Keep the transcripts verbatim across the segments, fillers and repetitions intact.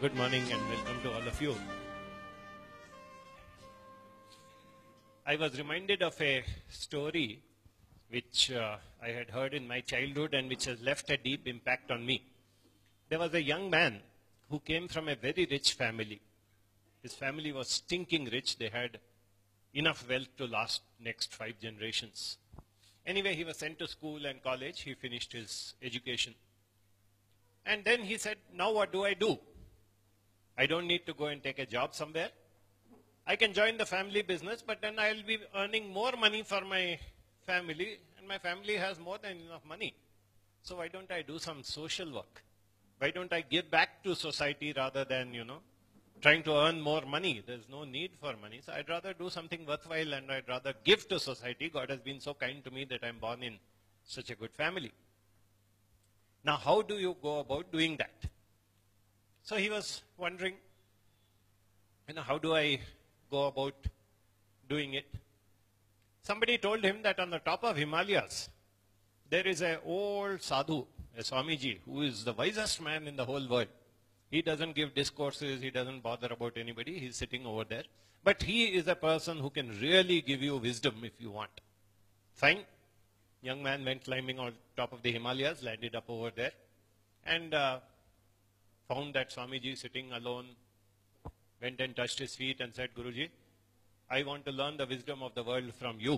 Good morning and welcome to all of you. I was reminded of a story which uh, I had heard in my childhood and which has left a deep impact on me. There was a young man who came from a very rich family. His family was stinking rich. They had enough wealth to last next five generations. Anyway, he was sent to school and college. He finished his education. And then he said, now what do I do? I don't need to go and take a job somewhere. I can join the family business, but then I'll be earning more money for my family, and my family has more than enough money. So why don't I do some social work? Why don't I give back to society rather than, you know, trying to earn more money? There's no need for money. So I'd rather do something worthwhile and I'd rather give to society. God has been so kind to me that I'm born in such a good family. Now, how do you go about doing that? So he was wondering, you know, how do I go about doing it? Somebody told him that on the top of Himalayas, there is an old sadhu, a Swamiji, who is the wisest man in the whole world. He doesn't give discourses, he doesn't bother about anybody, he's sitting over there. But he is a person who can really give you wisdom if you want. Fine. Young man went climbing on top of the Himalayas, landed up over there, and uh, found that Swamiji sitting alone, went and touched his feet and said, Guruji, I want to learn the wisdom of the world from you.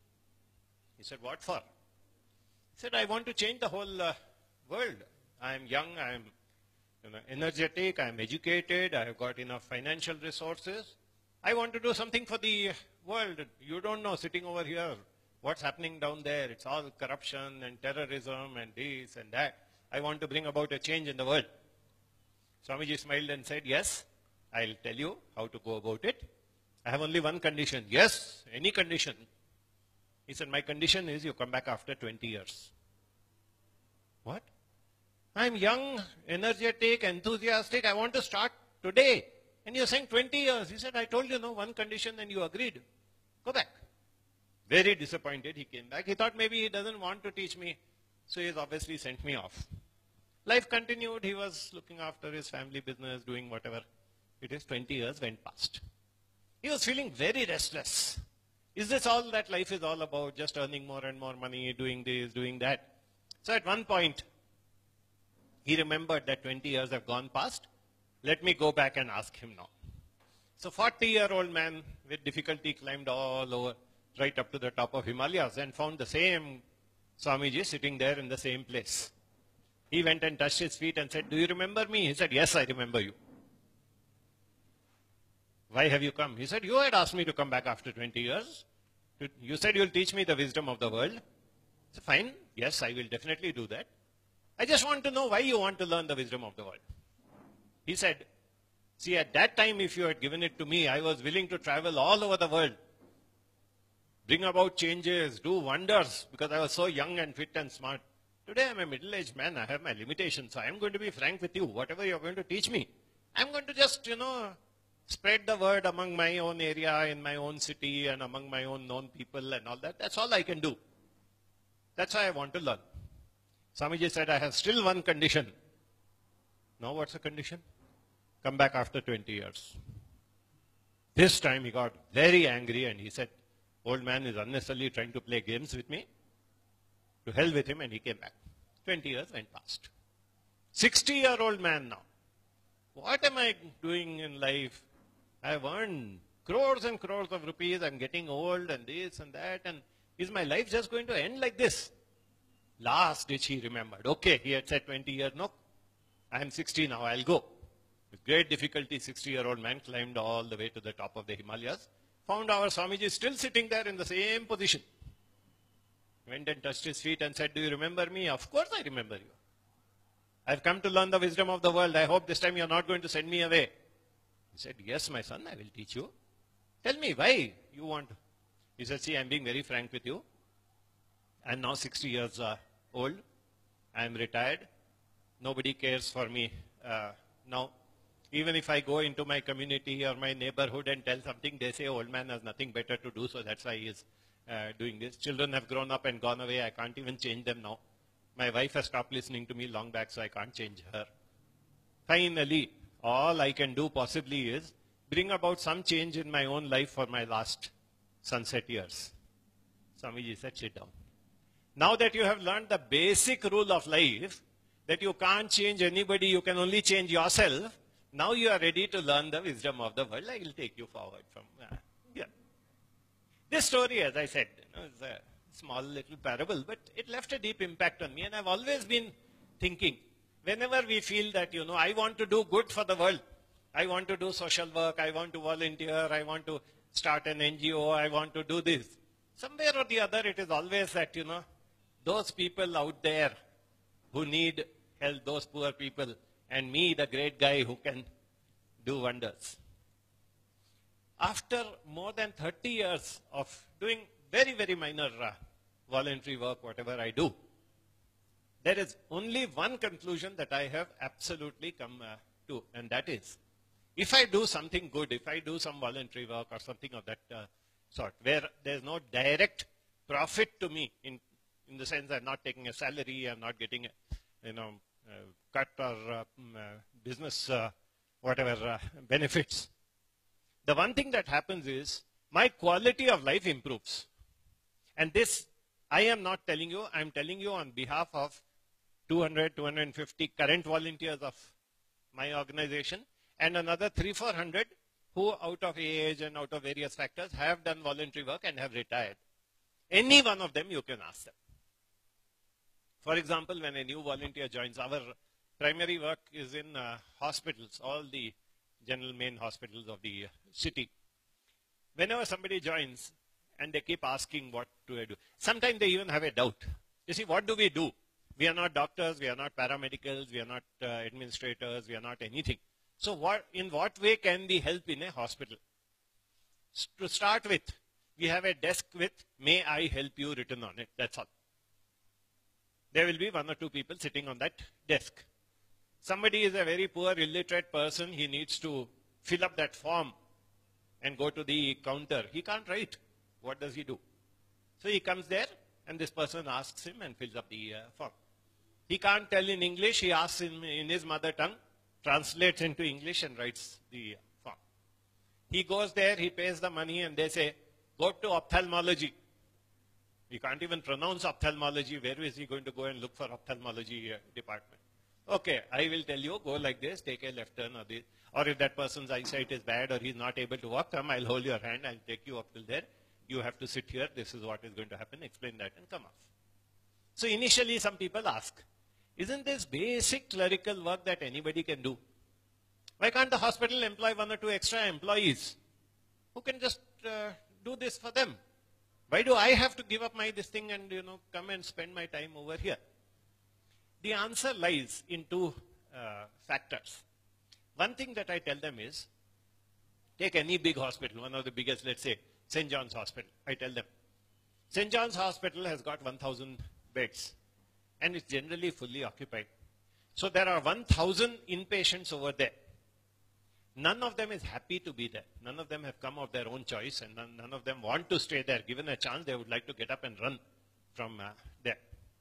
He said, what for? He said, I want to change the whole uh, world. I am young, I am you know, energetic, I am educated, I have got enough financial resources. I want to do something for the world. You don't know, sitting over here, what's happening down there. It's all corruption and terrorism and this and that. I want to bring about a change in the world. Swamiji smiled and said, yes, I'll tell you how to go about it. I have only one condition. Yes, any condition. He said, my condition is you come back after twenty years. What? I'm young, energetic, enthusiastic. I want to start today. And you're saying twenty years. He said, I told you no, one condition and you agreed. Go back. Very disappointed, he came back. He thought maybe he doesn't want to teach me. So he's obviously sent me off. Life continued. He was looking after his family business, doing whatever it is. twenty years went past. He was feeling very restless. Is this all that life is all about? Just earning more and more money, doing this, doing that. So at one point, he remembered that twenty years have gone past. Let me go back and ask him now. So forty-year-old man with difficulty climbed all over, right up to the top of Himalayas and found the same Swamiji sitting there in the same place. He went and touched his feet and said, do you remember me? He said, yes, I remember you. Why have you come? He said, you had asked me to come back after twenty years. You said you'll teach me the wisdom of the world. I said, fine, yes, I will definitely do that. I just want to know why you want to learn the wisdom of the world. He said, see, at that time, if you had given it to me, I was willing to travel all over the world, bring about changes, do wonders, because I was so young and fit and smart. Today, I'm a middle-aged man. I have my limitations. So I'm going to be frank with you. Whatever you're going to teach me, I'm going to just, you know, spread the word among my own area, in my own city, and among my own known people and all that. That's all I can do. That's why I want to learn. Swamiji said, I have still one condition. Now what's the condition? Come back after twenty years. This time he got very angry and he said, old man is unnecessarily trying to play games with me. To hell with him, and he came back. twenty years went past. sixty-year-old man now. What am I doing in life? I've earned crores and crores of rupees. I'm getting old and this and that. And is my life just going to end like this? Last ditch he remembered. Okay, he had said twenty years. No, I'm sixty now. I'll go. With great difficulty, sixty-year-old man climbed all the way to the top of the Himalayas. Found our Swamiji still sitting there in the same position. Went and touched his feet and said, do you remember me? Of course I remember you. I've come to learn the wisdom of the world. I hope this time you're not going to send me away. He said, yes, my son, I will teach you. Tell me why you want. He said, see, I'm being very frank with you. I'm now sixty years uh, old. I'm retired. Nobody cares for me uh, now. Even if I go into my community or my neighborhood and tell something, they say old man has nothing better to do, so that's why he is uh, doing this. Children have grown up and gone away. I can't even change them now. My wife has stopped listening to me long back, so I can't change her. Finally, all I can do possibly is bring about some change in my own life for my last sunset years. Swamiji said, sit down. Now that you have learned the basic rule of life, that you can't change anybody, you can only change yourself, now you are ready to learn the wisdom of the world. I will take you forward from uh, here. This story, as I said, you know, is a small little parable, but it left a deep impact on me. And I've always been thinking, whenever we feel that, you know, I want to do good for the world, I want to do social work, I want to volunteer, I want to start an N G O, I want to do this. Somewhere or the other, it is always that, you know, those people out there who need help, those poor people, and me, the great guy who can do wonders. After more than thirty years of doing very, very minor uh, voluntary work, whatever I do, there is only one conclusion that I have absolutely come uh, to, and that is, if I do something good, if I do some voluntary work or something of that uh, sort, where there's no direct profit to me, in, in the sense I'm not taking a salary, I'm not getting a, you know, uh, cut or uh, uh, business, uh, whatever uh, benefits. The one thing that happens is, my quality of life improves. And this, I am not telling you, I'm telling you on behalf of two hundred, two hundred fifty current volunteers of my organization, and another three, four hundred who out of age and out of various factors have done voluntary work and have retired. Any one of them you can ask them. For example, when a new volunteer joins, our primary work is in uh, hospitals, all the general main hospitals of the uh, city. Whenever somebody joins and they keep asking, what do I do? Sometimes they even have a doubt. You see, what do we do? We are not doctors, we are not paramedicals, we are not uh, administrators, we are not anything. So what, in what way can we help in a hospital? S to start with, we have a desk with, may I help you written on it, that's all. There will be one or two people sitting on that desk. Somebody is a very poor, illiterate person, he needs to fill up that form and go to the counter. He can't write. What does he do? So he comes there and this person asks him and fills up the uh, form. He can't tell in English, he asks him in his mother tongue, translates into English and writes the form. He goes there, he pays the money and they say, go to ophthalmology. He can't even pronounce ophthalmology. Where is he going to go and look for ophthalmology uh, department? Okay, I will tell you, go like this, take a left turn or this. Or if that person's eyesight is bad or he's not able to walk, come, I'll hold your hand, I'll take you up till there. You have to sit here, this is what is going to happen, explain that and come off. So initially some people ask, isn't this basic clerical work that anybody can do? Why can't the hospital employ one or two extra employees who can just uh, do this for them? Why do I have to give up my this thing and, you know, come and spend my time over here? The answer lies in two uh, factors. One thing that I tell them is, take any big hospital, one of the biggest, let's say, Saint John's Hospital. I tell them, Saint John's Hospital has got one thousand beds and it's generally fully occupied. So there are one thousand inpatients over there. None of them is happy to be there. None of them have come of their own choice and none, none of them want to stay there. Given a chance, they would like to get up and run from uh, there.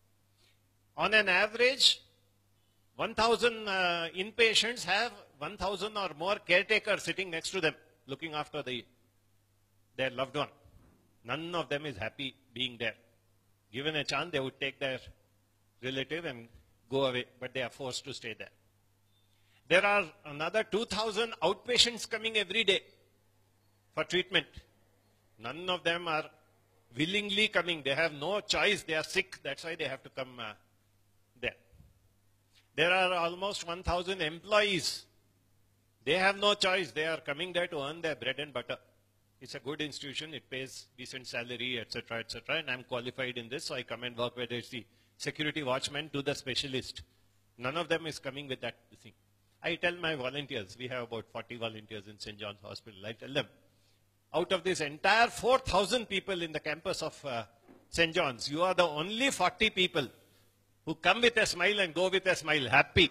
On an average, one thousand uh, inpatients have one thousand or more caretakers sitting next to them, looking after the, their loved one. None of them is happy being there. Given a chance, they would take their relative and go away, but they are forced to stay there. There are another two thousand outpatients coming every day for treatment. None of them are willingly coming. They have no choice. They are sick. That's why they have to come uh, there. There are almost one thousand employees. They have no choice. They are coming there to earn their bread and butter. It's a good institution. It pays decent salary, et cetera, et cetera. And I'm qualified in this, so I come and work, whether it's the security watchman to the specialist. None of them is coming with that thing. I tell my volunteers, we have about forty volunteers in Saint John's Hospital. I tell them, out of this entire four thousand people in the campus of uh, Saint John's, you are the only forty people who come with a smile and go with a smile, happy.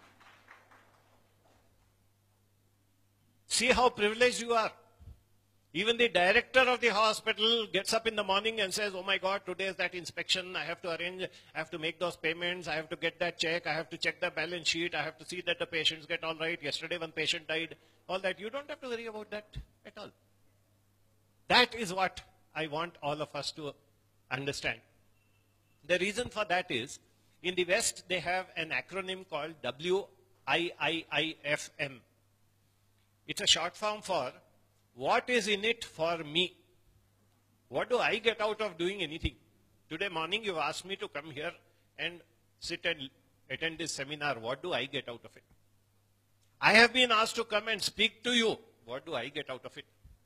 See how privileged you are. Even the director of the hospital gets up in the morning and says, oh my God, today is that inspection. I have to arrange, I have to make those payments. I have to get that check. I have to check the balance sheet. I have to see that the patients get all right. Yesterday one patient died. All that. You don't have to worry about that at all. That is what I want all of us to understand. The reason for that is, in the West, they have an acronym called W I I I F M. It's a short form for, what is in it for me? What do I get out of doing anything? Today morning you asked me to come here and sit and attend this seminar. What do I get out of it? I have been asked to come and speak to you. What do I get out of it?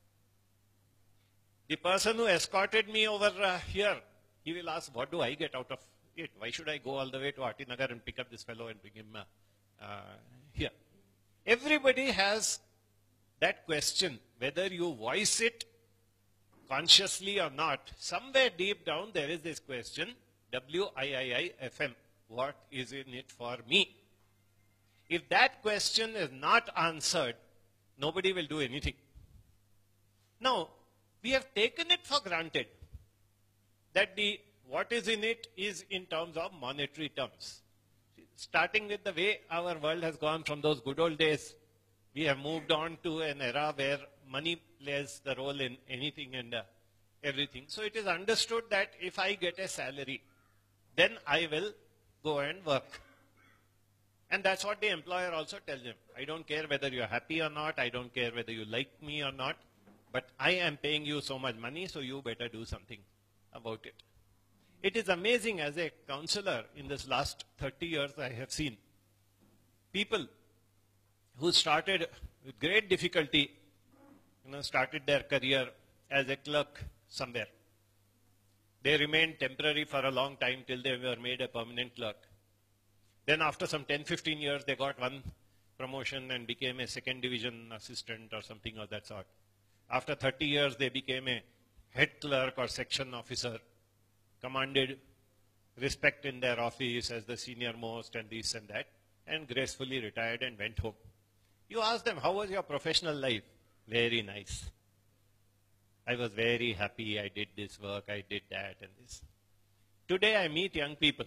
The person who escorted me over uh, here, he will ask, what do I get out of it? Why should I go all the way to Atinagar and pick up this fellow and bring him uh, uh, here? Everybody has that question, whether you voice it consciously or not. Somewhere deep down there is this question, W I I I F M, what is in it for me? If that question is not answered, nobody will do anything. Now, we have taken it for granted that the what is in it is in terms of monetary terms. Starting with the way our world has gone from those good old days, we have moved on to an era where money plays the role in anything and uh, everything. So it is understood that if I get a salary, then I will go and work. And that's what the employer also tells them. I don't care whether you're happy or not. I don't care whether you like me or not. But I am paying you so much money, so you better do something about it. It is amazing, as a counselor in this last thirty years I have seen people who started with great difficulty, you know, started their career as a clerk somewhere. They remained temporary for a long time till they were made a permanent clerk. Then after some ten, fifteen years, they got one promotion and became a second division assistant or something of that sort. After thirty years, they became a head clerk or section officer, commanded respect in their office as the senior most and this and that, and gracefully retired and went home. You ask them, how was your professional life? Very nice. I was very happy. I did this work, I did that and this. Today I meet young people.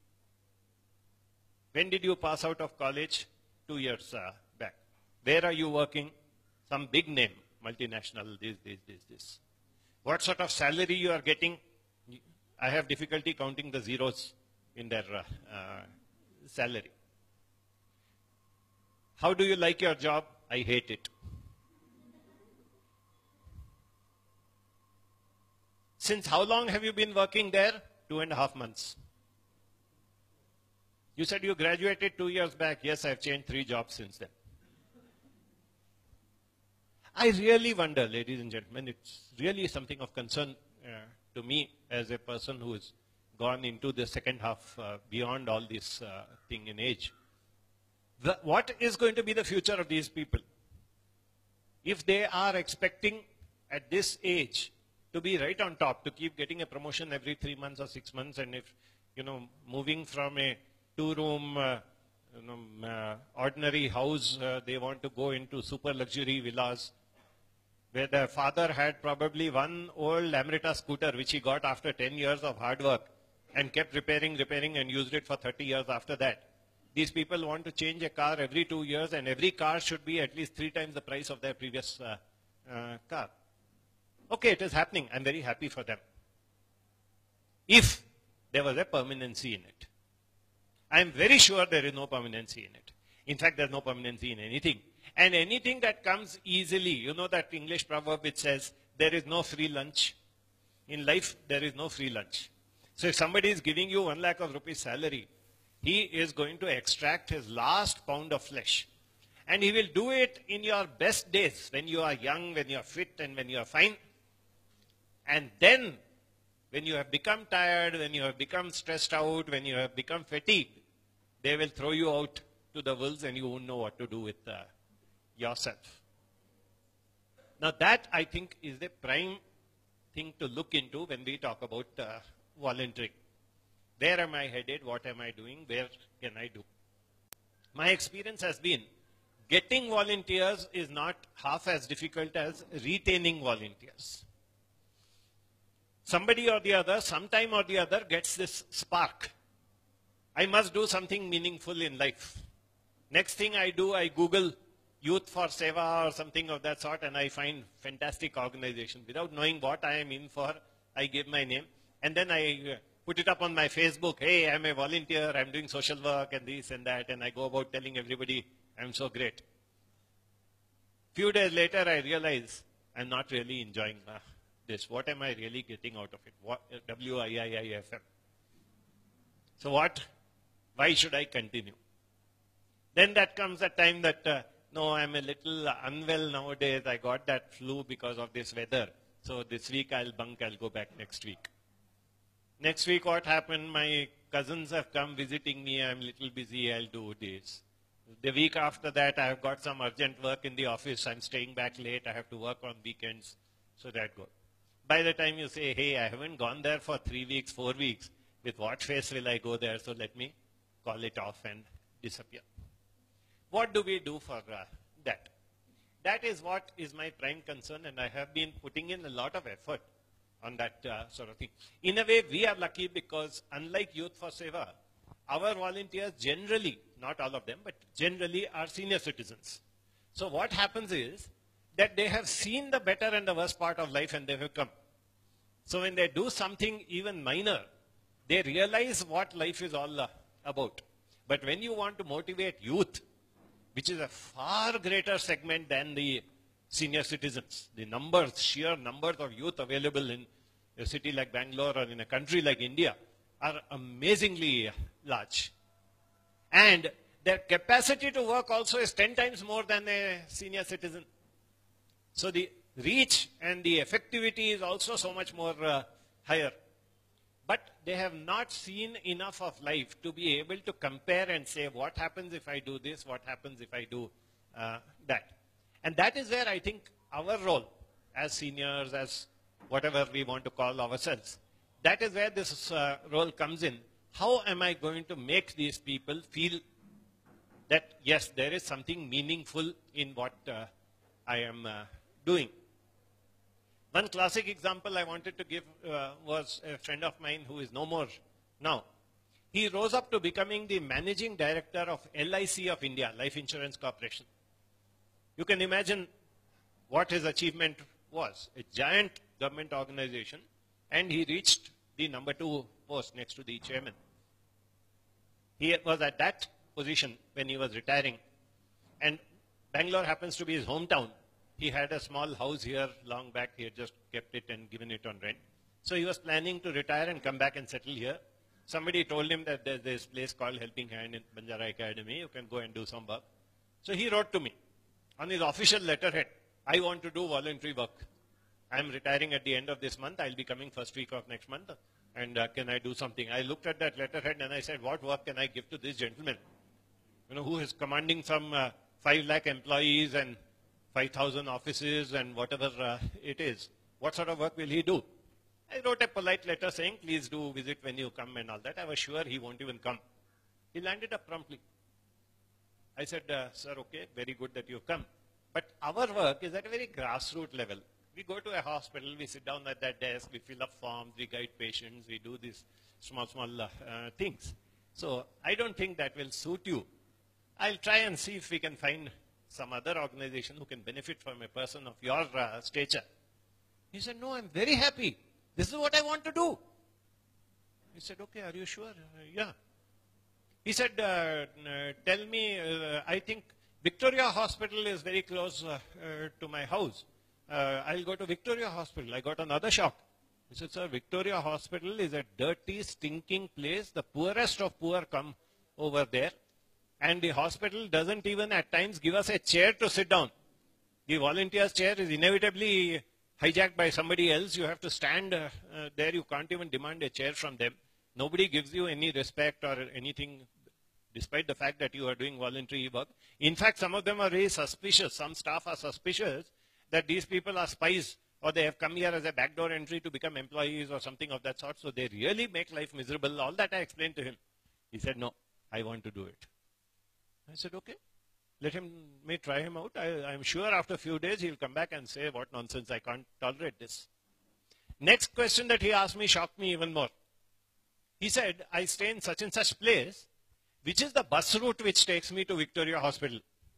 When did you pass out of college? Two years uh, back. Where are you working? Some big name, multinational, this, this, this, this. What sort of salary you are getting? I have difficulty counting the zeros in their uh, uh, salary. How do you like your job? I hate it. Since how long have you been working there? Two and a half months. You said you graduated two years back. Yes, I've changed three jobs since then. I really wonder, ladies and gentlemen, it's really something of concern uh, to me as a person who has gone into the second half uh, beyond all this uh, thing in age. The, what is going to be the future of these people? If they are expecting at this age to be right on top, to keep getting a promotion every three months or six months, and if, you know, moving from a two-room, uh, you know, uh, ordinary house, uh, they want to go into super luxury villas, where their father had probably one old Amrita scooter, which he got after ten years of hard work, and kept repairing, repairing, and used it for thirty years after that. These people want to change a car every two years, and every car should be at least three times the price of their previous uh, uh, car. Okay, it is happening. I'm very happy for them. If there was a permanency in it. I'm very sure there is no permanency in it. In fact, there's no permanency in anything. And anything that comes easily, you know that English proverb which says, there is no free lunch. In life, there is no free lunch. So if somebody is giving you one lakh of rupees salary, he is going to extract his last pound of flesh. And he will do it in your best days, when you are young, when you are fit, and when you are fine. And then, when you have become tired, when you have become stressed out, when you have become fatigued, they will throw you out to the wolves and you won't know what to do with uh, yourself. Now that, I think, is the prime thing to look into when we talk about uh, volunteering. Where am I headed? What am I doing? Where can I do? My experience has been getting volunteers is not half as difficult as retaining volunteers. Somebody or the other, sometime or the other, gets this spark. I must do something meaningful in life. Next thing I do, I Google Youth for Seva or something of that sort, and I find fantastic organization. Without knowing what I am in for, I give my name, and then I put it up on my Facebook. Hey, I'm a volunteer, I'm doing social work and this and that, and I go about telling everybody I'm so great. Few days later, I realize I'm not really enjoying uh, this. What am I really getting out of it? What, uh, W I I I F M. So what? Why should I continue? Then that comes a time that, uh, no, I'm a little unwell nowadays. I got that flu because of this weather. So this week I'll bunk, I'll go back next week. Next week what happened? My cousins have come visiting me. I'm a little busy, I'll do this. The week after that, I have got some urgent work in the office. I'm staying back late. I have to work on weekends. So that goes. By the time you say, hey, I haven't gone there for three weeks, four weeks, with what face will I go there? So let me call it off and disappear. What do we do for uh, that? That is what is my prime concern, and I have been putting in a lot of effort on that uh, sort of thing. In a way, we are lucky because unlike Youth for Seva, our volunteers generally, not all of them, but generally are senior citizens. So what happens is that they have seen the better and the worst part of life and they have come. So when they do something even minor, they realize what life is all uh, about. But when you want to motivate youth, which is a far greater segment than the senior citizens, the numbers, sheer numbers of youth available in a city like Bangalore or in a country like India are amazingly large. And their capacity to work also is ten times more than a senior citizen. So the reach and the effectivity is also so much more uh, higher. But they have not seen enough of life to be able to compare and say, what happens if I do this, what happens if I do uh, that. And that is where I think our role as seniors, as whatever we want to call ourselves, that is where this uh, role comes in. How am I going to make these people feel that, yes, there is something meaningful in what uh, I am uh, doing? One classic example I wanted to give uh, was a friend of mine who is no more now. He rose up to becoming the managing director of L I C of India, Life Insurance Corporation. You can imagine what his achievement was. A giant government organization, and he reached the number two post next to the chairman. He was at that position when he was retiring, and Bangalore happens to be his hometown. He had a small house here long back. He had just kept it and given it on rent. So he was planning to retire and come back and settle here. Somebody told him that there's this place called Helping Hand in Banjara Academy. You can go and do some work. So he wrote to me on his official letterhead, I want to do voluntary work. I'm retiring at the end of this month. I'll be coming first week of next month. And uh, can I do something? I looked at that letterhead and I said, what work can I give to this gentleman? You know, who is commanding some uh, five lakh employees and five thousand offices and whatever uh, it is. What sort of work will he do? I wrote a polite letter saying, please do visit when you come and all that. I was sure he won't even come. He landed up promptly. I said, uh, sir, okay, very good that you've come. But our work is at a very grassroots level. We go to a hospital, we sit down at that desk, we fill up forms, we guide patients, we do these small, small uh, uh, things. So I don't think that will suit you. I'll try and see if we can find some other organization who can benefit from a person of your uh, stature. He said, no, I'm very happy. This is what I want to do. He said, okay, are you sure? Uh, yeah. He said, uh, uh, tell me, uh, I think Victoria Hospital is very close uh, uh, to my house. Uh, I'll go to Victoria Hospital. I got another shock. He said, sir, Victoria Hospital is a dirty, stinking place. The poorest of poor come over there. And the hospital doesn't even at times give us a chair to sit down. The volunteer's chair is inevitably hijacked by somebody else. You have to stand uh, uh, there. You can't even demand a chair from them. Nobody gives you any respect or anything, despite the fact that you are doing voluntary work. In fact, some of them are very suspicious. Some staff are suspicious that these people are spies or they have come here as a backdoor entry to become employees or something of that sort. So they really make life miserable. All that I explained to him. He said, no, I want to do it. I said, okay, Let him, me try him out. I, I'm sure after a few days he'll come back and say, what nonsense, I can't tolerate this. Next question that he asked me shocked me even more. He said, I stay in such and such place, which is the bus route which takes me to Victoria Hospital?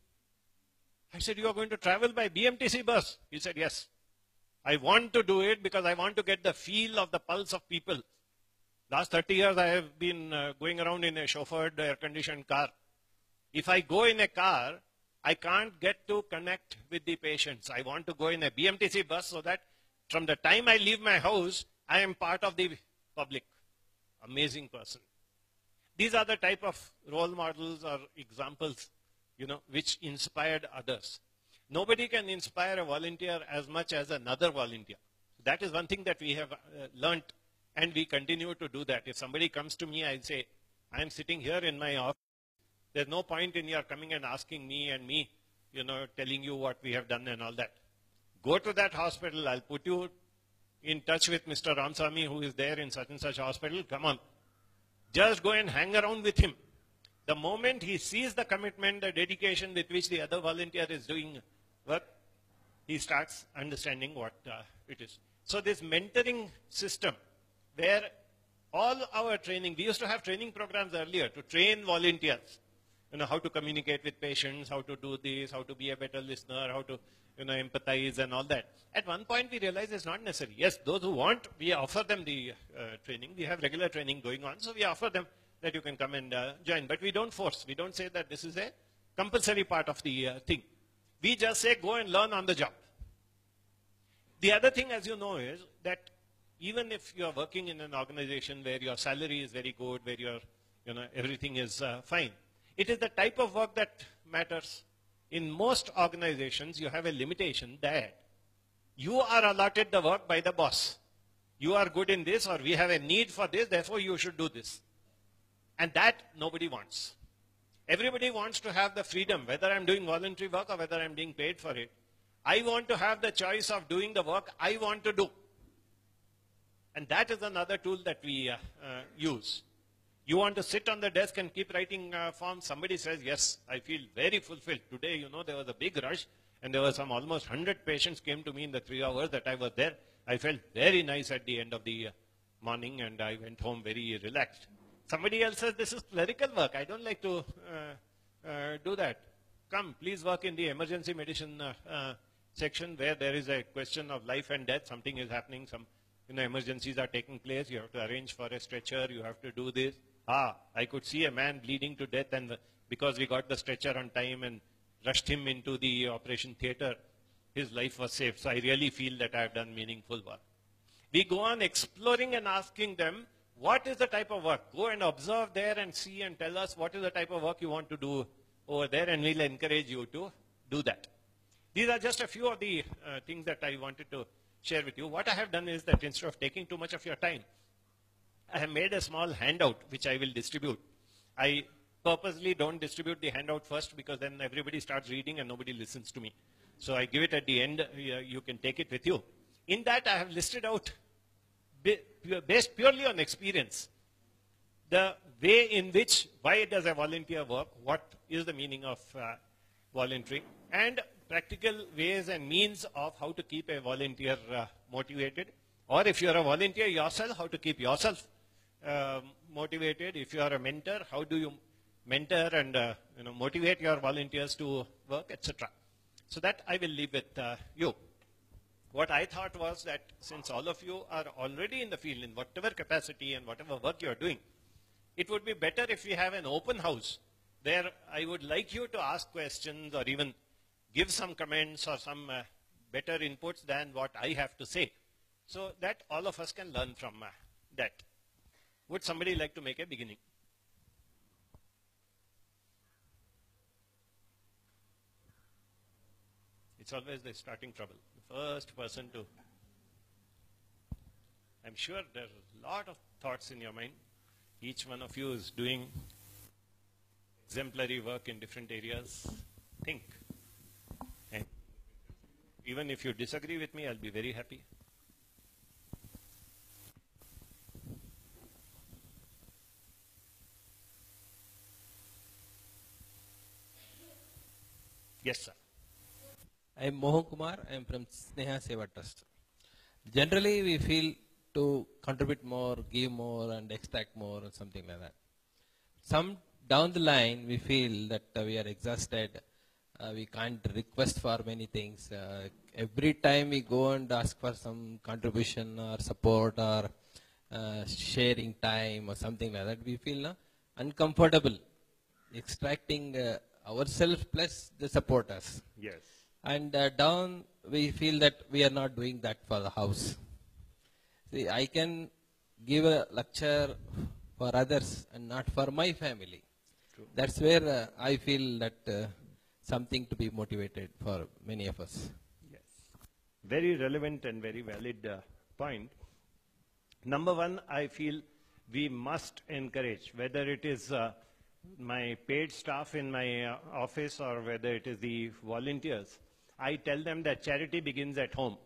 I said, you are going to travel by B M T C bus? He said, yes. I want to do it because I want to get the feel of the pulse of people. Last thirty years I have been uh, going around in a chauffeured air-conditioned car. If I go in a car, I can't get to connect with the patients. I want to go in a B M T C bus so that from the time I leave my house, I am part of the public. Amazing person. These are the type of role models or examples, you know, which inspired others. Nobody can inspire a volunteer as much as another volunteer. That is one thing that we have uh, learnt, and we continue to do that. If somebody comes to me, I say, I am sitting here in my office. There's no point in your coming and asking me and me, you know, telling you what we have done and all that. Go to that hospital. I'll put you in touch with Mister Ramsamy, who is there in such and such hospital. Come on. Just go and hang around with him. The moment he sees the commitment, the dedication with which the other volunteer is doing work, he starts understanding what uh, it is. So this mentoring system, where all our training, we used to have training programs earlier to train volunteers, you know, how to communicate with patients, how to do this, how to be a better listener, how to, you know, empathize and all that. At one point we realized it's not necessary. Yes, those who want, we offer them the uh, training. We have regular training going on, so we offer them that you can come and uh, join. But we don't force. We don't say that this is a compulsory part of the uh, thing. We just say go and learn on the job. The other thing, as you know, is that even if you are working in an organization where your salary is very good, where your, you know, everything is uh, fine, it is the type of work that matters. In most organizations, you have a limitation that you are allotted the work by the boss. You are good in this, or we have a need for this, therefore you should do this. And that nobody wants. Everybody wants to have the freedom, whether I'm doing voluntary work or whether I'm being paid for it. I want to have the choice of doing the work I want to do. And that is another tool that we uh, uh, use. You want to sit on the desk and keep writing uh, forms. Somebody says, yes, I feel very fulfilled. Today, you know, there was a big rush and there were some almost one hundred patients came to me in the three hours that I was there. I felt very nice at the end of the uh, morning and I went home very relaxed. Somebody else says, this is clerical work. I don't like to uh, uh, do that. Come, please work in the emergency medicine uh, uh, section where there is a question of life and death. Something is happening. Some you know, emergencies are taking place. You have to arrange for a stretcher. You have to do this. Ah, I could see a man bleeding to death, and because we got the stretcher on time and rushed him into the operation theater, his life was saved. So I really feel that I have done meaningful work. We go on exploring and asking them, what is the type of work? Go and observe there and see and tell us what is the type of work you want to do over there, and we'll encourage you to do that. These are just a few of the uh, things that I wanted to share with you. What I have done is that instead of taking too much of your time, I have made a small handout which I will distribute. I purposely don't distribute the handout first because then everybody starts reading and nobody listens to me. So I give it at the end. You can take it with you. In that, I have listed out, based purely on experience, the way in which, why does a volunteer work, what is the meaning of uh, volunteering, and practical ways and means of how to keep a volunteer uh, motivated. Or if you are a volunteer yourself, how to keep yourself uh, motivated. If you are a mentor, how do you mentor and uh, you know, motivate your volunteers to work, et cetera. So that I will leave with uh, you. What I thought was that since all of you are already in the field in whatever capacity and whatever work you are doing, it would be better if we have an open house where I would like you to ask questions or even give some comments or some uh, better inputs than what I have to say, so that all of us can learn from uh, that. Would somebody like to make a beginning? It's always the starting trouble. The first person to... I'm sure there are a lot of thoughts in your mind. Each one of you is doing exemplary work in different areas. Think. And even if you disagree with me, I'll be very happy. Yes, sir. I am Mohan Kumar. I am from Sneha Seva Trust. Generally, we feel to contribute more, give more, and extract more, or something like that. Some down the line, we feel that uh, we are exhausted. Uh, we can't request for many things. Uh, every time we go and ask for some contribution or support or uh, sharing time or something like that, we feel uh, uncomfortable extracting uh, ourselves plus the supporters. Yes. And uh, down, we feel that we are not doing that for the house. See, I can give a lecture for others and not for my family. True. That's where uh, I feel that uh, something to be motivated for many of us. Yes. Very relevant and very valid uh, point. Number one, I feel we must encourage, whether it is uh, my paid staff in my uh, office or whether it is the volunteers, I tell them that charity begins at home.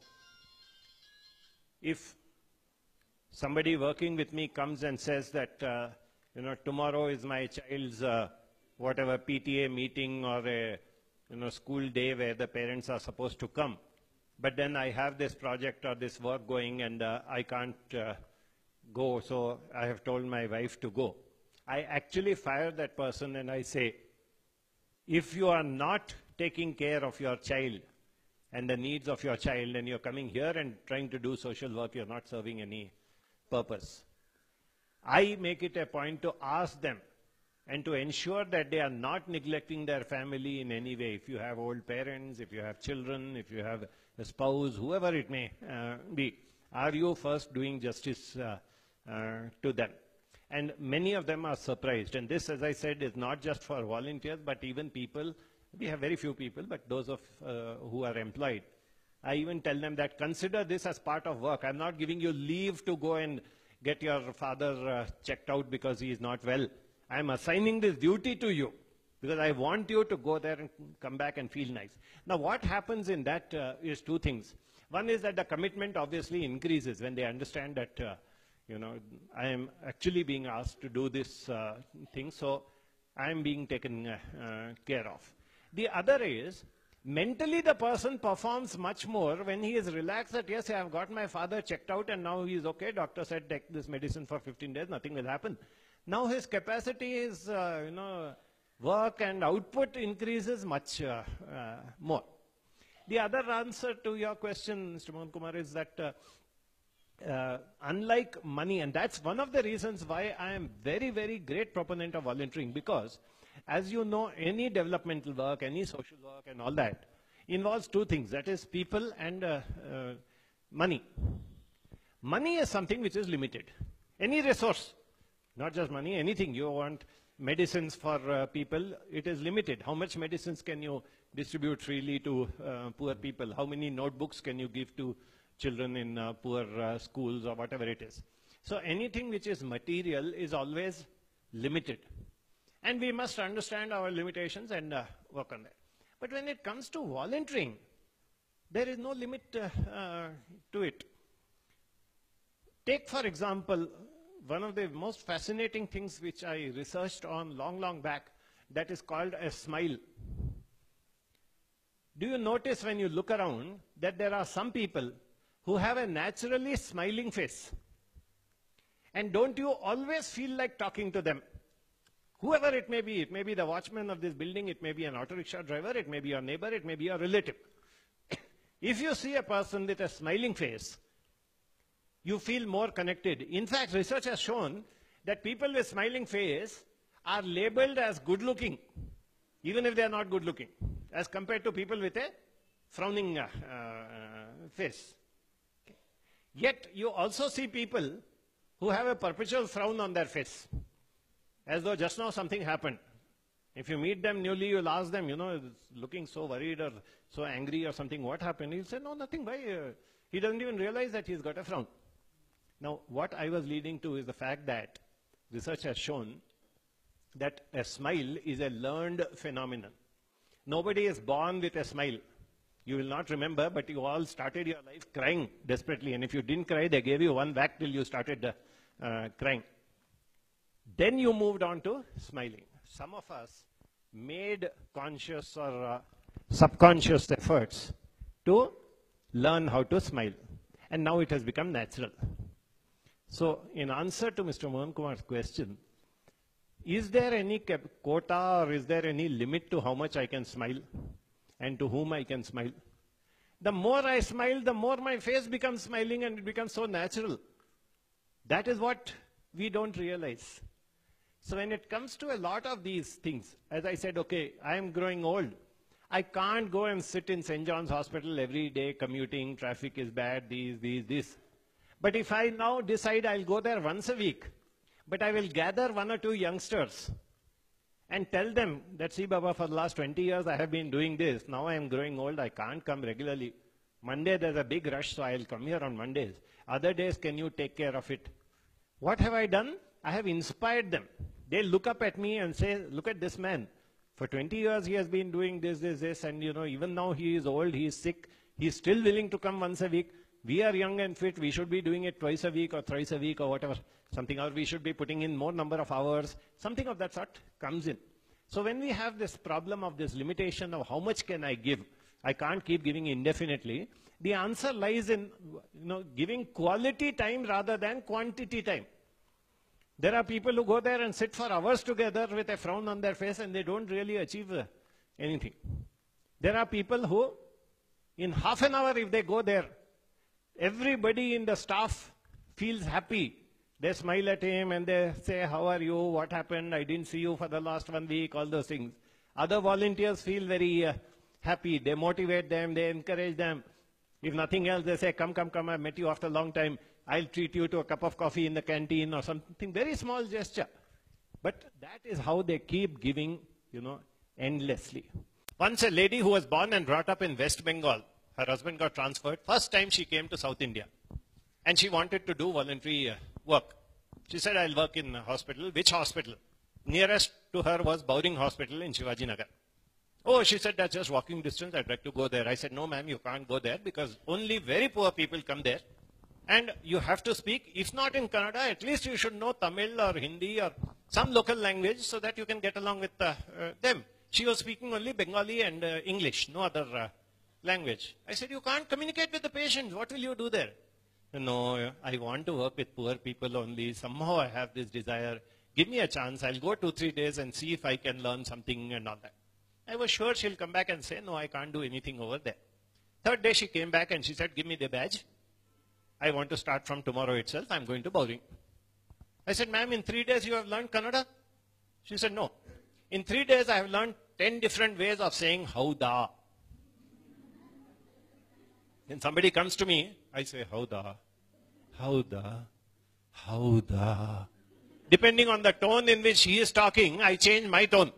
If somebody working with me comes and says that, uh, you know, tomorrow is my child's uh, whatever P T A meeting or a you know, school day where the parents are supposed to come, but then I have this project or this work going and uh, I can't uh, go, so I have told my wife to go. I actually fire that person and I say, if you are not taking care of your child and the needs of your child and you're coming here and trying to do social work, you're not serving any purpose. I make it a point to ask them and to ensure that they are not neglecting their family in any way. If you have old parents, if you have children, if you have a spouse, whoever it may uh, be, are you first doing justice uh, uh, to them? And many of them are surprised. And this, as I said, is not just for volunteers, but even people. We have very few people, but those of uh, who are employed. I even tell them that consider this as part of work. I'm not giving you leave to go and get your father uh, checked out because he is not well. I'm assigning this duty to you because I want you to go there and come back and feel nice. Now, what happens in that uh, is two things. One is that the commitment obviously increases when they understand that uh, you know, I am actually being asked to do this uh, thing, so I am being taken uh, uh, care of. The other is, mentally the person performs much more when he is relaxed that, yes, I have got my father checked out and now he is okay. Doctor said, take this medicine for fifteen days, nothing will happen. Now his capacity is, uh, you know, work and output increases much uh, uh, more. The other answer to your question, Mister Mohan Kumar, is that uh, Uh, unlike money, and that's one of the reasons why I am very, very great proponent of volunteering, because as you know, any developmental work, any social work and all that involves two things, that is people and uh, uh, money. Money is something which is limited. Any resource, not just money, anything. You want medicines for uh, people, it is limited. How much medicines can you distribute freely to uh, poor people? How many notebooks can you give to children in uh, poor uh, schools or whatever it is? So anything which is material is always limited. And we must understand our limitations and uh, work on that. But when it comes to volunteering, there is no limit uh, uh, to it. Take, for example, one of the most fascinating things which I researched on long, long back, that is called a smile. Do you notice when you look around that there are some people who have a naturally smiling face? And don't you always feel like talking to them? Whoever it may be, it may be the watchman of this building, it may be an auto rickshaw driver, it may be your neighbor, it may be your relative. If you see a person with a smiling face, you feel more connected. In fact, research has shown that people with smiling face are labeled as good looking, even if they are not good looking, as compared to people with a frowning uh, uh, face. Yet you also see people who have a perpetual frown on their face, as though just now something happened. If you meet them newly, you'll ask them, you know, looking so worried or so angry or something, what happened? He'll say, no, nothing. Why? Uh, he doesn't even realize that he's got a frown. Now, what I was leading to is the fact that research has shown that a smile is a learned phenomenon. Nobody is born with a smile. You will not remember, but you all started your life crying desperately. And if you didn't cry, they gave you one whack till you started uh, uh, crying. Then you moved on to smiling. Some of us made conscious or uh, subconscious efforts to learn how to smile. And now it has become natural. So in answer to Mister Mohan Kumar's question, is there any quota or is there any limit to how much I can smile and to whom I can smile? The more I smile, the more my face becomes smiling and it becomes so natural. That is what we don't realize. So when it comes to a lot of these things, as I said, okay, I am growing old. I can't go and sit in Saint John's Hospital every day commuting, traffic is bad, these, these, this. But if I now decide I'll go there once a week, but I will gather one or two youngsters and tell them that, see Baba, for the last twenty years I have been doing this. Now I am growing old, I can't come regularly. Monday there's a big rush, so I'll come here on Mondays. Other days, can you take care of it? What have I done? I have inspired them. They look up at me and say, look at this man. For twenty years he has been doing this, this, this, and you know, even now he is old, he is sick, he is still willing to come once a week. We are young and fit, we should be doing it twice a week or thrice a week or whatever, something, or we should be putting in more number of hours, something of that sort comes in. So when we have this problem of this limitation of how much can I give, I can't keep giving indefinitely, the answer lies in, you know, giving quality time rather than quantity time. There are people who go there and sit for hours together with a frown on their face and they don't really achieve uh, anything. There are people who, in half an hour if they go there, everybody in the staff feels happy. They smile at him and they say, how are you, what happened, I didn't see you for the last one week, all those things. Other volunteers feel very uh, happy. They motivate them, they encourage them. If nothing else, they say, come, come, come, I met you after a long time. I'll treat you to a cup of coffee in the canteen or something, very small gesture. But that is how they keep giving, you know, endlessly. Once a lady who was born and brought up in West Bengal, her husband got transferred. First time she came to South India. And she wanted to do voluntary uh, work. She said, I'll work in a hospital. Which hospital? Nearest to her was Bowring Hospital in Shivaji Nagar. Oh, she said, that's just walking distance. I'd like to go there. I said, no, ma'am, you can't go there because only very poor people come there. And you have to speak, if not in Kannada, at least you should know Tamil or Hindi or some local language so that you can get along with uh, uh, them. She was speaking only Bengali and uh, English, no other uh, language. I said, you can't communicate with the patients. What will you do there? No, I want to work with poor people only. Somehow I have this desire. Give me a chance. I'll go two, three days and see if I can learn something and all that. I was sure she'll come back and say, no, I can't do anything over there. Third day she came back and she said, give me the badge. I want to start from tomorrow itself. I'm going to Bowring. I said, ma'am, in three days you have learned Kannada? She said, no. In three days I have learned ten different ways of saying howda. When somebody comes to me, I say howda, howda, howda. Depending on the tone in which he is talking, I change my tone.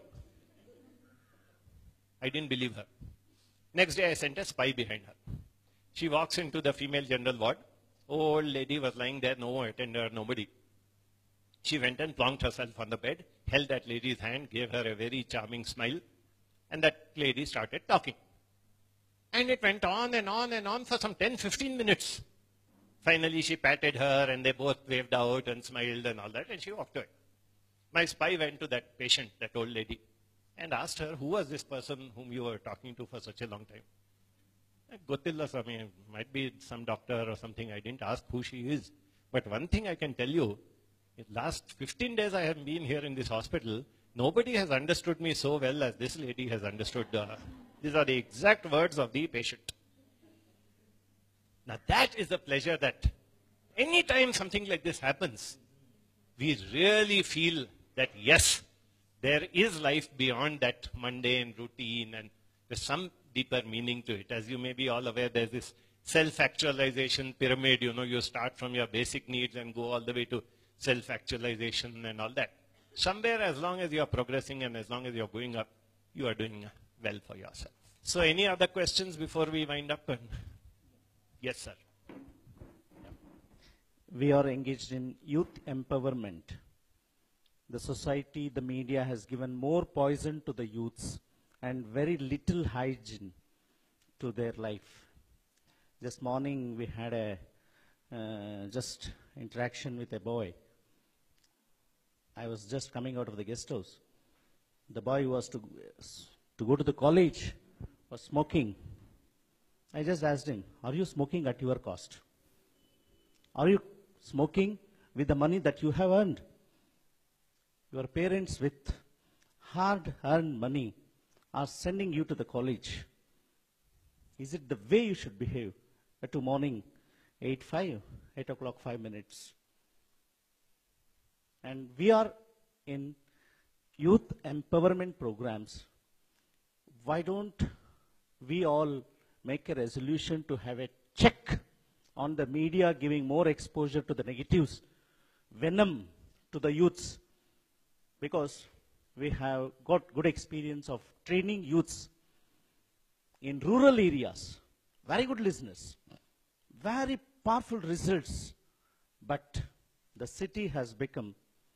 I didn't believe her. Next day I sent a spy behind her. She walks into the female general ward. Old lady was lying there, no attender, nobody. She went and plonked herself on the bed, held that lady's hand, gave her a very charming smile, and that lady started talking. And it went on and on and on for some ten, fifteen minutes. Finally, she patted her and they both waved out and smiled and all that, and she walked away. My spy went to that patient, that old lady, and asked her, who was this person whom you were talking to for such a long time? Gottilla Swami, might be some doctor or something. I didn't ask who she is. But one thing I can tell you, in the last fifteen days I have been here in this hospital, nobody has understood me so well as this lady has understood. Uh, these are the exact words of the patient. Now that is the pleasure that anytime something like this happens, we really feel that yes, there is life beyond that mundane routine and there's some deeper meaning to it. As you may be all aware, there's this self-actualization pyramid. You know, you start from your basic needs and go all the way to self-actualization and all that. Somewhere, as long as you're progressing and as long as you're going up, you are doing well for yourself. So any other questions before we wind up? Yes, sir. We are engaged in youth empowerment. The society, the media has given more poison to the youths and very little hygiene to their life. This morning we had a uh, just interaction with a boy. I was just coming out of the guest house. The boy was to, to go to the college, was smoking. I just asked him, are you smoking at your cost? Are you smoking with the money that you have earned? Your parents with hard-earned money are sending you to the college. Is it the way you should behave at two morning, eight five, eight o'clock, five minutes? And we are in youth empowerment programs. Why don't we all make a resolution to have a check on the media giving more exposure to the negatives, venom to the youths? Because we have got good experience of training youths in rural areas. Very good listeners, very powerful results. But the city has become,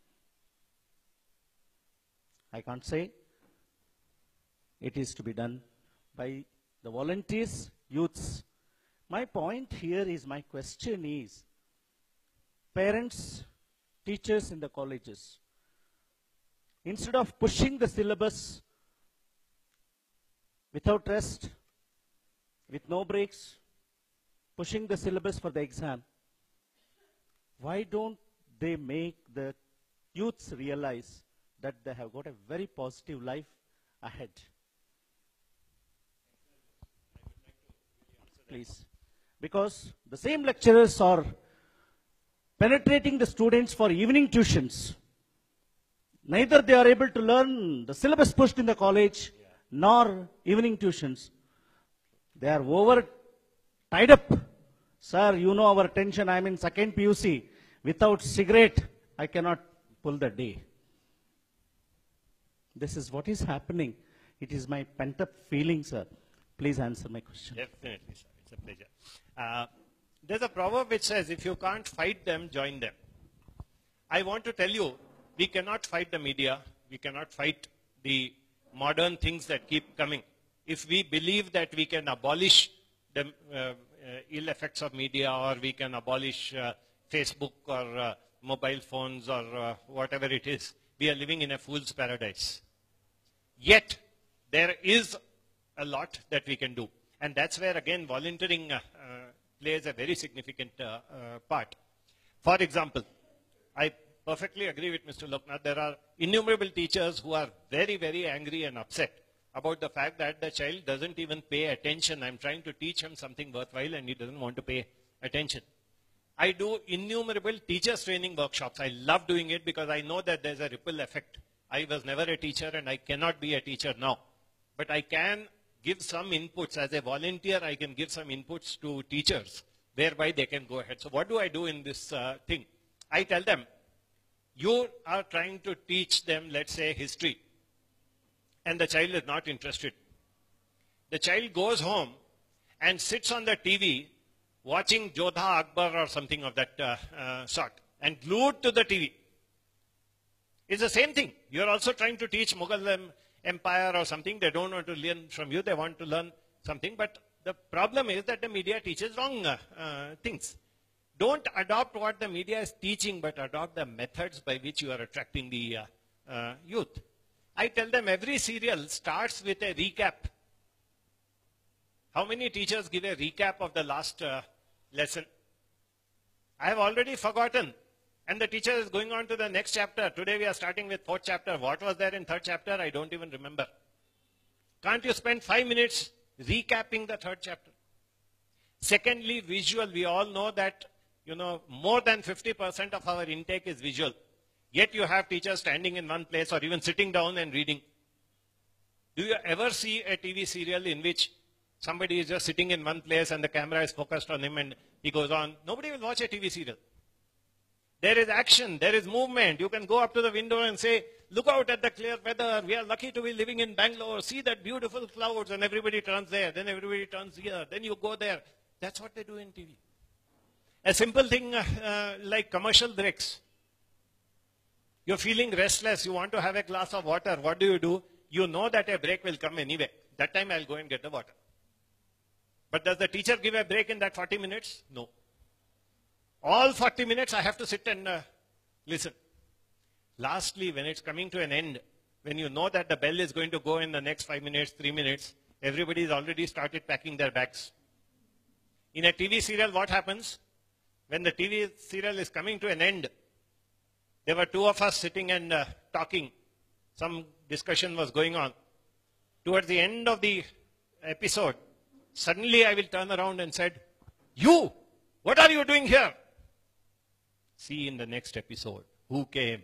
I can't say, it is to be done by the volunteers, youths. My point here is, my question is, parents, teachers in the colleges, instead of pushing the syllabus without rest, with no breaks, pushing the syllabus for the exam, why don't they make the youths realize that they have got a very positive life ahead? Please. Because the same lecturers are penetrating the students for evening tuitions. Neither they are able to learn the syllabus pushed in the college, yeah, nor evening tuitions. They are over tied up. Sir, you know our tension, I am in second P U C. Without cigarette, I cannot pull the day. This is what is happening. It is my pent-up feeling, sir. Please answer my question. Definitely, sir. It's a pleasure. Uh, there's a proverb which says, if you can't fight them, join them. I want to tell you, we cannot fight the media. We cannot fight the modern things that keep coming. If we believe that we can abolish the uh, uh, ill effects of media, or we can abolish uh, Facebook or uh, mobile phones or uh, whatever it is, we are living in a fool's paradise. Yet, there is a lot that we can do. And that's where, again, volunteering uh, uh, plays a very significant uh, uh, part. For example, I perfectly agree with Mister Loknath. There are innumerable teachers who are very, very angry and upset about the fact that the child doesn't even pay attention. I'm trying to teach him something worthwhile and he doesn't want to pay attention. I do innumerable teachers training workshops. I love doing it because I know that there's a ripple effect. I was never a teacher and I cannot be a teacher now. But I can give some inputs. As a volunteer, I can give some inputs to teachers whereby they can go ahead. So what do I do in this uh, thing? I tell them, you are trying to teach them, let's say, history, and the child is not interested. The child goes home and sits on the T V watching Jodha Akbar or something of that uh, uh, sort, and glued to the T V. It's the same thing. You're also trying to teach Mughal Empire or something. They don't want to learn from you. They want to learn something. But the problem is that the media teaches wrong uh, uh, things. Don't adopt what the media is teaching, but adopt the methods by which you are attracting the uh, uh, youth. I tell them every serial starts with a recap. How many teachers give a recap of the last uh, lesson? I have already forgotten. And the teacher is going on to the next chapter. Today we are starting with fourth chapter. What was there in third chapter? I don't even remember. Can't you spend five minutes recapping the third chapter? Secondly, visual. We all know that, you know, more than fifty percent of our intake is visual. Yet you have teachers standing in one place or even sitting down and reading. Do you ever see a T V serial in which somebody is just sitting in one place and the camera is focused on him and he goes on? Nobody will watch a T V serial. There is action, there is movement. You can go up to the window and say, look out at the clear weather. We are lucky to be living in Bangalore. See that beautiful clouds, and everybody turns there. Then everybody turns here. Then you go there. That's what they do in T V. A simple thing uh, uh, like commercial breaks. You're feeling restless. You want to have a glass of water. What do you do? You know that a break will come anyway. That time I'll go and get the water. But does the teacher give a break in that forty minutes? No. All forty minutes I have to sit and uh, listen. Lastly, when it's coming to an end, when you know that the bell is going to go in the next five minutes, three minutes, Everybody's already started packing their bags. In a T V serial, what happens? When the T V serial is coming to an end, there were two of us sitting and uh, talking. Some discussion was going on. Towards the end of the episode, suddenly I will turn around and said, "You, what are you doing here?" See in the next episode, who came?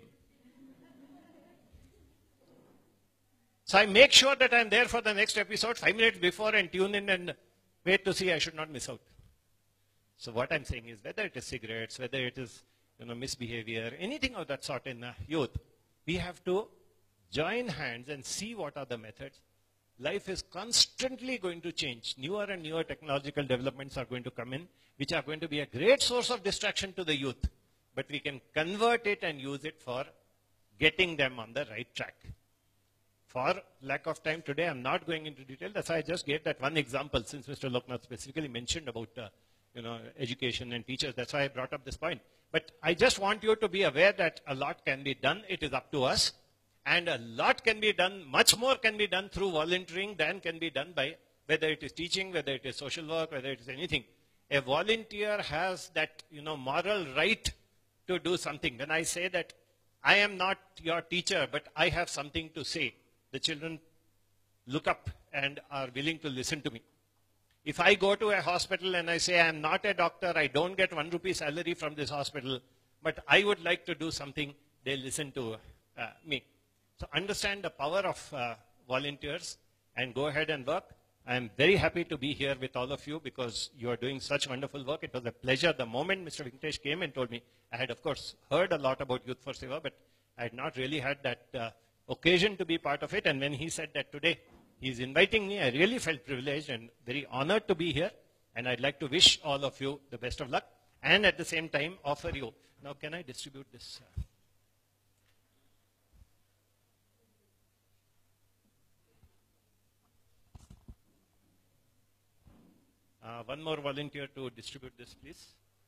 So I make sure that I'm there for the next episode five minutes before and tune in and wait to see I should not miss out. So what I'm saying is, whether it is cigarettes, whether it is you know, misbehavior, anything of that sort in uh, youth, we have to join hands and see what are the methods. Life is constantly going to change. Newer and newer technological developments are going to come in, which are going to be a great source of distraction to the youth. But we can convert it and use it for getting them on the right track. For lack of time today, I'm not going into detail. That's why I just gave that one example, since Mister Loknath specifically mentioned about uh, you know, education and teachers. That's why I brought up this point. But I just want you to be aware that a lot can be done. It is up to us. And a lot can be done, much more can be done through volunteering than can be done by, whether it is teaching, whether it is social work, whether it is anything. A volunteer has that you know, moral right to do something. When I say that I am not your teacher, but I have something to say, the children look up and are willing to listen to me. If I go to a hospital and I say, I am not a doctor, I don't get one rupee salary from this hospital, but I would like to do something, they listen to uh, me. So understand the power of uh, volunteers and go ahead and work. I am very happy to be here with all of you because you are doing such wonderful work. It was a pleasure. The moment Mister Venkatesh came and told me, I had of course heard a lot about Youth for Seva, but I had not really had that uh, occasion to be part of it. And when he said that today he's inviting me, I really felt privileged and very honored to be here. And I'd like to wish all of you the best of luck and at the same time offer you. Now, can I distribute this? Uh, one more volunteer to distribute this, please.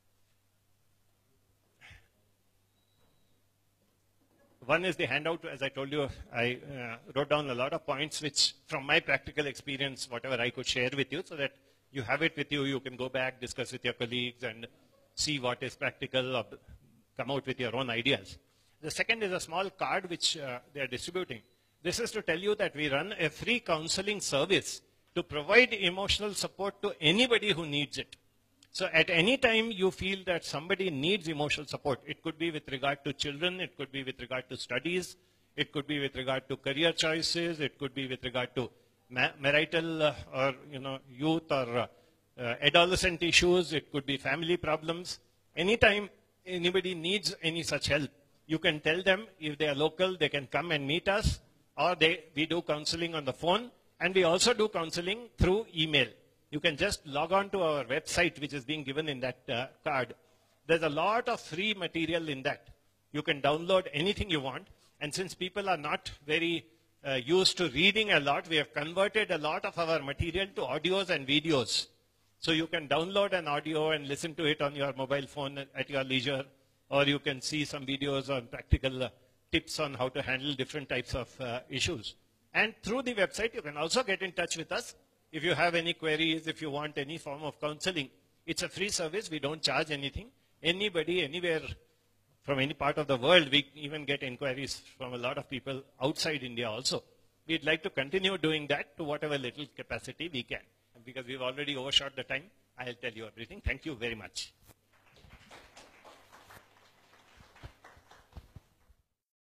One is the handout. As I told you, I uh, wrote down a lot of points which, from my practical experience, whatever I could share with you, so that you have it with you. You can go back, discuss with your colleagues, and see what is practical, or come out with your own ideas. The second is a small card which uh, they are distributing. This is to tell you that we run a free counseling service to provide emotional support to anybody who needs it. So at any time you feel that somebody needs emotional support, it could be with regard to children, it could be with regard to studies, it could be with regard to career choices, it could be with regard to ma marital uh, or you know youth or uh, uh, adolescent issues, it could be family problems. Anytime anybody needs any such help, you can tell them. If they are local, they can come and meet us, or they, we do counseling on the phone. And we also do counseling through email. You can just log on to our website, which is being given in that uh, card. There's a lot of free material in that. You can download anything you want. And since people are not very uh, used to reading a lot, we have converted a lot of our material to audios and videos. So you can download an audio and listen to it on your mobile phone at your leisure. Or you can see some videos on practical uh, tips on how to handle different types of uh, issues. And through the website, you can also get in touch with us. If you have any queries, if you want any form of counseling, it's a free service. We don't charge anything. Anybody, anywhere from any part of the world, we even get inquiries from a lot of people outside India also. We'd like to continue doing that to whatever little capacity we can. And because we've already overshot the time, I'll tell you everything. Thank you very much.